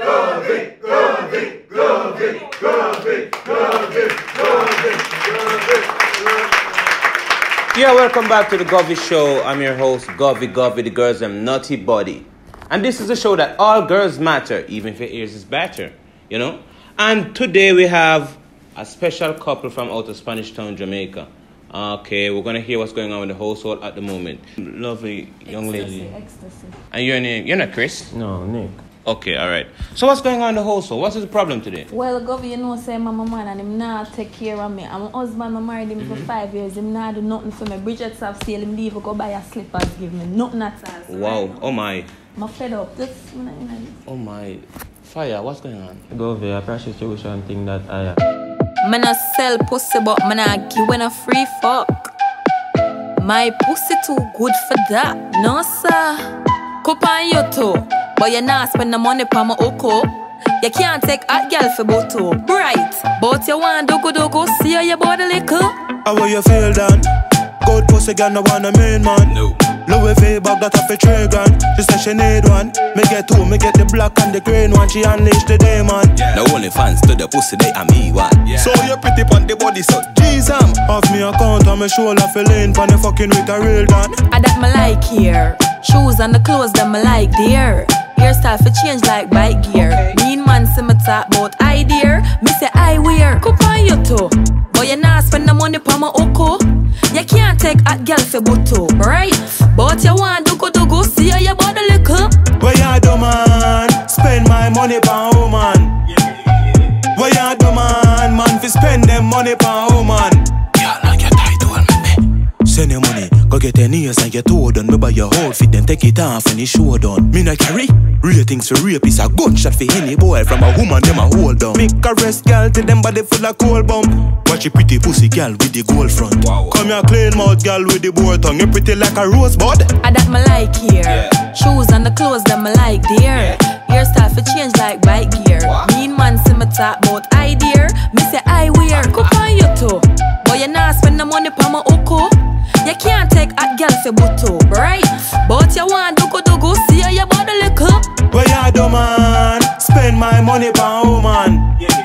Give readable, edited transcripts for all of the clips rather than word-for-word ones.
Yeah, welcome back to the Govy Show. I'm your host, Govy, the girls them naughty body. And this is a show that all girls matter, even if your ears is better, you know? And today we have a special couple from out of Spanish Town, Jamaica. Okay, we're going to hear what's going on with the household at the moment. Lovely young lady. Ecstasy. And your name? You're not Chris? No, Nick. Okay, all right. So what's going on in the household? What is the problem today? Well, Govy, you know, say I'm a man and him not take care of me. I'm a husband, I married him for 5 years. Him not do nothing for me. Bridget's have sale, him leave, go buy a slippers, give me nothing at all. So Wow, right now, oh my. I'm fed up. Just, Oh my. Fire, what's going on? Govy, a prostitution thing that I Man a sell pussy, but man a give when a free fuck. My pussy too good for that, no sir. Cup on you too, but you not spend the money pa my oko. You can't take hot girl for boto, right? But you want dogo, see how you body liquor. How will you feel then? Good pussy girl no want a main man. No. Louis V bag that off a $3 grand. She said she need one. Me get two, me get the black and the green one. She unleash the demon. Yeah. The only fans to the pussy they are me one. Yeah. So you pretty pon the body so Jesus. Off me account on me shoulder fi lean pon the fucking with a real gun. I that me like here. Shoes and the clothes that me like there. Hairstyle for change like bike gear. Mean man see me talk about I dear. Me say I wear. Cup on you too, but you not spend the money pa my oko. You can't take hot girl for boto, right? But you want dogo, see how you body liquor. What you do man? Spend my money pa woman. What you do man? Man fi spend them money pa woman. Yeah, like your title, man. Send your money, go get your nails and your toe done. Me buy your outfit, then take it off when the show done. Me not carry ratings for rape is a gunshot for any boy from a woman them a hold down. Make a rest girl till them body full of cold bump. Watch a pretty pussy girl with the gold front. Wow. Come here clean mouth girl with the board tongue. You pretty like a rosebud. I that me like here. Shoes and the clothes that me like there. Hairstyle for change like bike gear. Mean man see me talk about I dear. Me say I wear. Cup on you too, but you not spend the money pa my oko. You can't take hot girl for boto, right? But you want dogo, see how you body liquor. What you do man? Spend my money pa woman.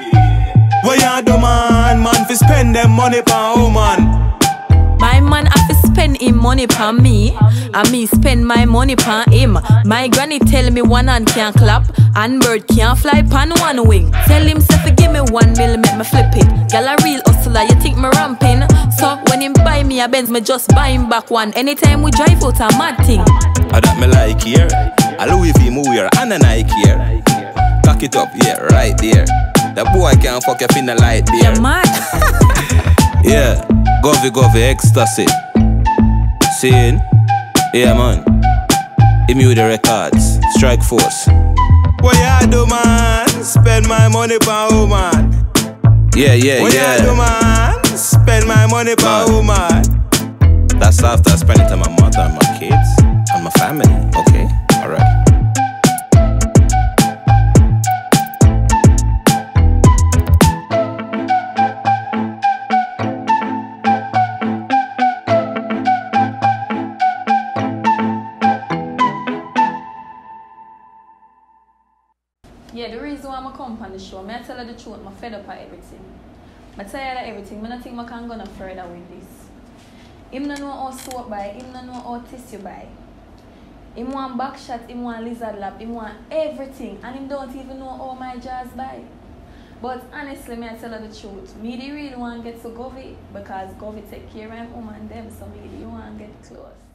What you do man? Man fi spend them money pa woman. My man have to spend him money pa me, and me spend my money pa him. My granny tell me one hand can't clap, and bird can't fly pan one wing. Tell him say give me 1 mil, make me flip it. Girl a real hustler, you think me ramping? So when him buy me a Benz, me just buy him back one. Anytime we drive out a mad thing. I that me like here. A Louis V me wear and a Nike here. Cock it up, yeah, right there. The boy can't fuck up in the light there. You mad? Yeah, Govy, ecstasy. Seeing? Yeah, man. Immune the records. Strike Force. What you do man? Spend my money pa woman. Yeah. What you do man? Spend my money pa woman. That's after spending time with my mother and my kids and my family. Okay, alright. Yeah, the reason why I come on the show, I tell her the truth, I'm fed up of everything. I'm tired of everything. I don't think I can go no further with this. Him no know how soap buy, him no know how tissue buy. Him want back shot, him want lizard lap, him want everything. And him don't even know how my jazz buy. But honestly, I tell her the truth. Me the real one get to Govy because Govy take care of him woman them, so me the one get close.